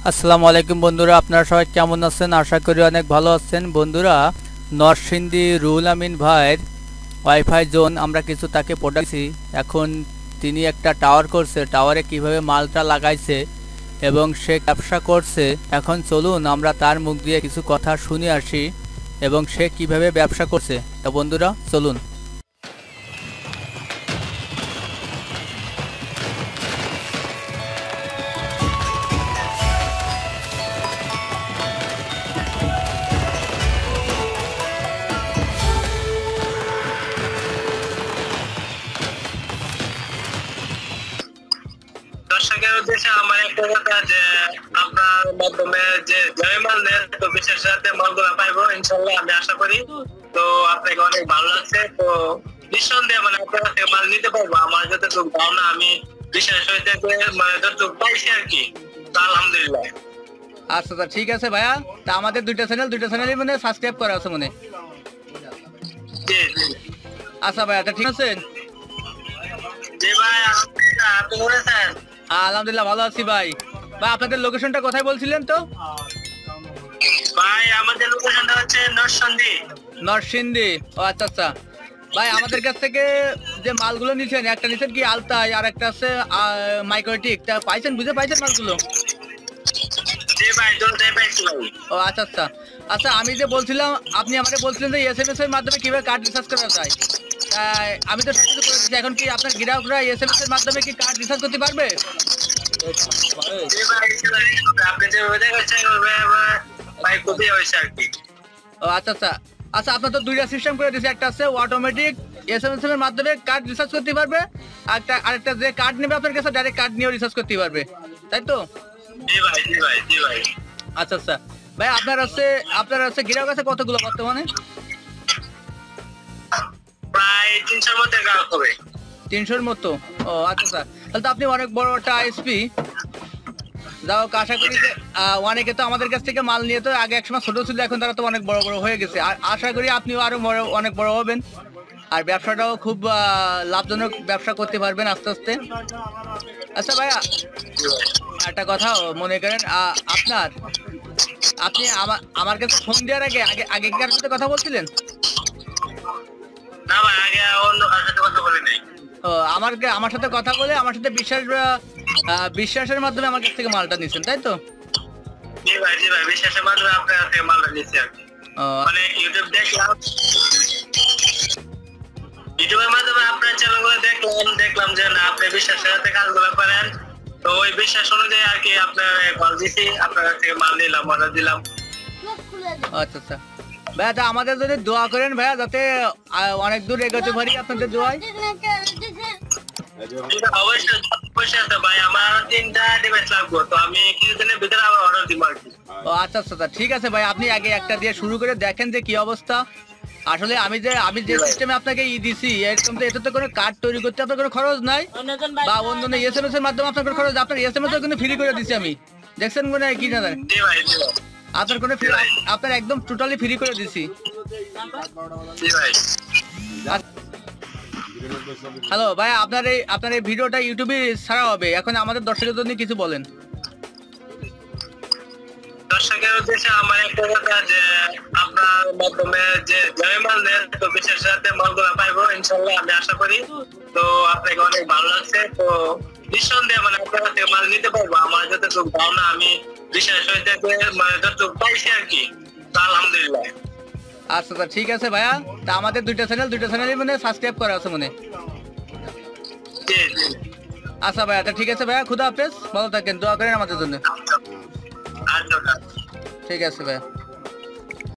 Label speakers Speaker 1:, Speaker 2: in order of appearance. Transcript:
Speaker 1: আসসালামু আলাইকুম বন্ধুরা, আপনারা সবাই কেমন আছেন? আশা করি অনেক ভালো আছেন। বন্ধুরা, নরসিংদী রুহুল আমিন ভাইয়ের ওয়াইফাই জোন আমরা কিছু তাকে পড়াইছি। এখন তিনি একটা টাওয়ার করছে, টাওয়ারে কিভাবে মালটা লাগাইছে এবং সে ব্যবসা করছে। এখন চলুন আমরা তার মুখ দিয়ে কিছু কথা শুনে আসি এবং সে কিভাবে ব্যবসা করছে। তো বন্ধুরা চলুন।
Speaker 2: দর্শকের উদ্দেশ্যে আমার একটা কথা যে আপনার মাধ্যমে যে মাল নেন তো বিশেষ সাথে মালগুলো পাইবো ইনশাল্লাহ, আমি আশা করি। তো আপনাকে অনেক ভালো লাগছে। তো নিঃসন্দেহে মানে আপনার কাছে মাল নিতে পারবো। আমার যতটুকু ধারণা আমি বিশেষ হইতে মানে যতটুকু পাইছি আর কি, তো আলহামদুলিল্লাহ।
Speaker 1: আচ্ছা ঠিক আছে ভাইয়া। তা আমাদের দুইটা চ্যানেলই মানে সাবস্ক্রাইব করা আছে মনে।
Speaker 2: জি জি।
Speaker 1: আচ্ছা ভাইয়া, ঠিক আছে।
Speaker 2: জি ভাই, আপনি বলেছেন?
Speaker 1: আলহামদুলিল্লাহ ভালো আছি ভাই। ভাই আপনাদের লোকেশনটা কোথায় বলছিলেন তো?
Speaker 2: ভাই আমাদের লোকেশনটা হচ্ছে
Speaker 1: নরসিংদী। ও আচ্ছা ভাই, আমাদের কাছ থেকে যে মালগুলো নিছেন, একটা নিছেন কি আলতাই আর একটা আছে মাইক্রোটিক, তা পাইছেন, বুঝে পাইছেন মালগুলো?
Speaker 2: জি ভাই, দুটোই পাইছি ভাই।
Speaker 1: ও আচ্ছা আমি যে বলছিলাম, আপনি আমাকে বলছিলেন যে এসএমএস এর মাধ্যমে কিভাবে কার্ড রিচার্জ করা যায়। আমি তো সবকিছু করে দিচ্ছি। এখন কি আপনার গ্রাহকরা এসএমএস এর মাধ্যমে কি কার্ড রিচার্জ করতে পারবে?
Speaker 2: জি ভাই, আপনি যেভাবে দেখাচ্ছেন ভাই খুবই হয়েছে আর কি।
Speaker 1: ও আচ্ছা আপনার তো দুইটা সিস্টেম করে দিয়েছে, একটা আছে অটোমেটিক এসএমএস এর মাধ্যমে কার্ড রিচার্জ করতে পারবে, আরেকটা যে কার্ড নেবে আপনার কাছে ডাইরেক্ট কার্ড নিয়ে রিচার্জ করতে পারবে, তাই তো?
Speaker 2: জি ভাই জি ভাই জি ভাই।
Speaker 1: আচ্ছা ভাই, আপনার আছে গ্রাহক আছে কতগুলো বর্তমানে?
Speaker 2: প্রায় 300 মতো গ্রাহক হবে।
Speaker 1: 300-র মতো। ও আচ্ছা তাহলে তো আপনি অনেক বড় একটা আইএসপি। যাও, আশা করি যে অনেকে তো আমাদের কাছ থেকে মাল নিয়ে তো আগে একসময় ছোট ছিল, এখন তারা তো অনেক বড় হয়ে গেছে। আর আশা করি আপনিও আরো অনেক বড় হবেন, আর ব্যবসাটাও খুব লাভজনক ব্যবসা করতে পারবেন আস্তে আস্তে। আচ্ছা ভাইয়া, একটা কথা মনে করেন, আপনি আমার কাছে ফোন দেওয়ার আগে কার সাথে কথা বলছিলেন?
Speaker 2: না ভাই, আগে অন্য কারোর সাথে কথা বলি নাই।
Speaker 1: ও, আমার সাথে কথা বলে আমার সাথে বিশ্বাসের মাধ্যমে আমার কাছ থেকে মালটা নিছেন, তাই তো?
Speaker 2: জি ভাই বিশ্বাসের মাধ্যমে আপনার কাছে মালটা নিচ্ছি আর কি। মানে ইউটিউবের মাধ্যমে আপনার চ্যানেলগুলো দেখলাম যে না আপনি বিশ্বাসের সাথে কাজগুলো করেন। তো ওই বিশ্বাস অনুযায়ী আর কি আপনার কল দিছি, আপনার কাছ থেকে মাল নিলাম, অর্ডার দিলাম।
Speaker 1: আচ্ছা ভাইয়া, আমাদের যদি দোয়া করেন ভাইয়া, যাতে অনেক দূর এগোতে পারি আপনাদের দোয়ায়।
Speaker 2: অবশ্যই আছে ভাই, আমার 3টা ডিভাইস লাগবে, তো আমি কিছুদিনের ভিতরে আবার অর্ডার দিব আর কি।
Speaker 1: ও আচ্ছা ঠিক আছে ভাই, আপনি আগে একটা দিয়ে শুরু করে দেখেন যে কি অবস্থা। আসলে আমি যে সিস্টেমে আপনাকে দিছি, এরকম তো এটাতে কোনো কার্ড তৈরি করতে আপনার কোনো খরচ নাই, বা অন্য এসএমএস এর মাধ্যমে আপনার কোনো খরচ। আপনার এসএমএস ও কিন্তু ফ্রি করে দিছি আমি, দেখছেন মনে হয় কি না জানেন?
Speaker 2: জি ভাই
Speaker 1: আপনার কোনো ফ্রি, আপনার একদম টোটালি ফ্রি করে দিছি।
Speaker 2: জি ভাই।
Speaker 1: হ্যালো ভাই, আপনার এই ভিডিওটা ইউটিউবে ছাড়া হবে। এখন আমাদের দর্শকদের জন্য কিছু বলেন।
Speaker 2: দর্শকের উদ্দেশ্যে আমার একটা কথা যে আপনার মাধ্যমে যে মাল নেন তো বিশেষ সাথে মালগুলো পাইবো ইনশাল্লাহ, আমি আশা করি। তো আপনাকে অনেক ভালো লাগছে। তো নিঃসন্দেহে মানে আপনার কাছে মাল নিতে পারবো। আমার যতটুকু ধারণা আমি বিশেষ হইতে মানে যতটুকু পাইছি আর কি, তো আলহামদুলিল্লাহ।
Speaker 1: আচ্ছা ঠিক আছে ভাইয়া। তা আমাদের দুইটা চ্যানেলই মানে সাবস্ক্রাইব করা আছে মনে।
Speaker 2: জি জি।
Speaker 1: আচ্ছা ভাইয়া, ঠিক আছে ভাইয়া, খুদা হাফেজ, ভালো থাকেন, দোয়া করেন আমাদের জন্য।
Speaker 2: আচ্ছা।
Speaker 1: ঠিক আছে ভাইয়া।